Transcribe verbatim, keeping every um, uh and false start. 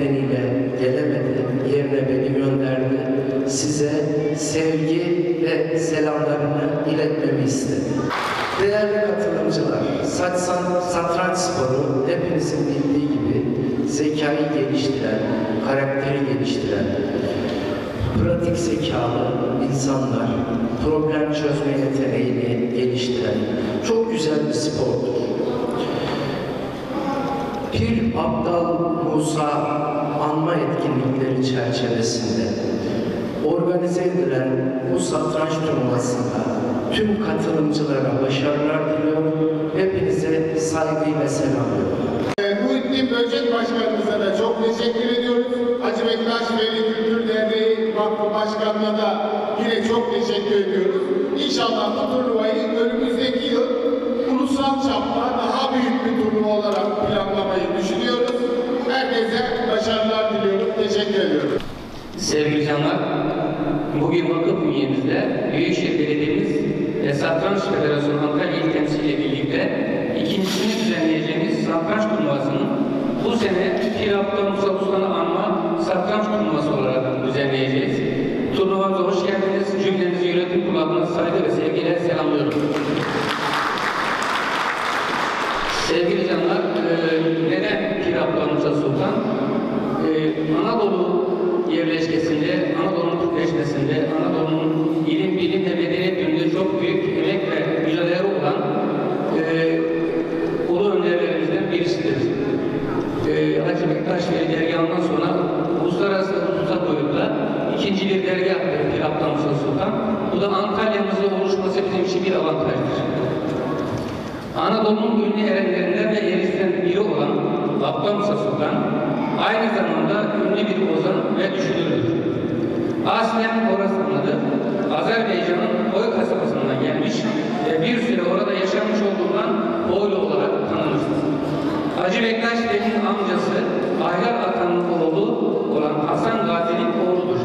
nedeniyle gelemedi, yerine beni gönderdi. Size sevgi ve selamlarını iletmemi istedi. Değerli katılımcılar, satranç sporu hepinizin bildiği gibi zekayı geliştiren, karakteri geliştiren, pratik zekalı insanlar, problem çözme yeteneğini geliştiren çok güzel bir spordur. Pir Abdal Musa anma etkinlikleri çerçevesinde organize edilen bu satranç turnuvasında tüm katılımcılara başarılar diliyorum. Hepinize saygıyla selamlıyorum. Muhittin Böcek Başkanımıza da çok teşekkür ediyoruz. Hacı Bektaş Veli Kültür Derneği Vakfı Başkanı'na da yine çok teşekkür ediyoruz. İnşallah bu turnuvayı önümüzdeki yıl ulusal çapta daha büyük bir turnuva olarak planlamayı düşünüyoruz. Herkese başarılar diliyorum. Teşekkür ediyorum. Sevgili canlar, bugün vakıf bünyemizde Büyükşehir Belediye'miz ve Satranç Federasyonu Antalya İl Temsili ile birlikte ikincisini düzenleyeceğimiz satranç turnuvasının bu sene Pir Abdal Musa Usta'nı anma satranç turnuvası olarak düzenleyeceğiz. Turnuvamıza hoş geldiniz. Cümlenizi yönetim kurulu adına saygı ve sevgiyle selamlıyorum. Sevgili canlar, neden Pir Abdal Musa Sultan? Anadolu yerleşkesinde, Anadolu'nun Türkleşmesinde, Anadolu'nun ilim, bilim ve medeniyet yönünde çok büyük emek ve mücadele olan e, ulu önderlerimizden birisidir. E, Hacı Bektaş Veli dergahından sonra uluslararası hususa boyutta ikinci bir dergahtır Pir Abdal Musa Sultan. Bu da Antalya'mızda oluşması bizim için bir avantajdır. Anadolu'nun ünlü erenlerinden ve yerlisinden biri olan Abdal Musa Sultan aynı zamanda ünlü bir ozan ve düşünürdür. Aslen Horasanlıdır. Azerbaycan'ın Oy kasabasından gelmiş ve bir süre orada yaşamış olduğundan Oylu olarak tanınmıştır. Hacı Bektaş Veli'nin amcası Aylar Atan'ın oğlu olan Hasan Gazi'nin oğludur.